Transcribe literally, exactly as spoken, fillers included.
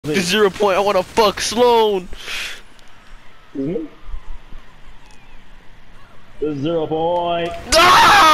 The zero point, I wanna fuck Sloan! Mm-hmm. The zero point. Ah!